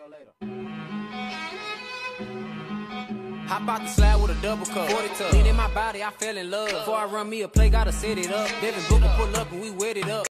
Hop out the slab with a double cup. 40 tuck. Lean in my body, I fell in love. Before I run me a play, gotta set it up. Devin Booker pull up and we wet it up.